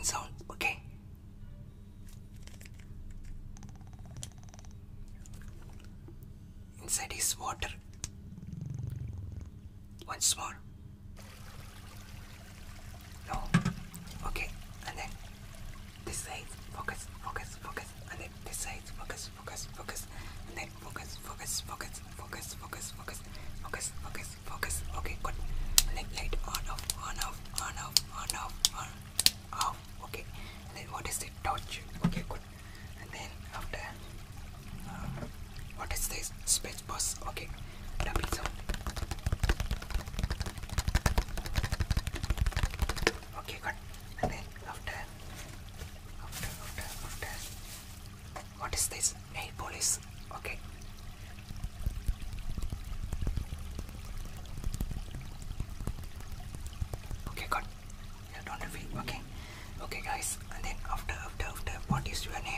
sound. Okay. Inside is water. Once more. No. Okay. And then this side. Focus. Focus. Focus. And then this side. Focus. Focus. Focus. And then focus. Focus. Focus. Focus. Focus. Focus. Focus. Focus. Focus. Okay. Good. And then light on off. On off. On off. On off. On off. Okay. And then what is the torch? Okay. Good. And then after. What is this? Space bus. Okay. Double sound. Okay, good. And then after. What is this? Nail polish. Okay. Okay, good. You don't feel. Okay. Okay, guys. And then after. What is your name?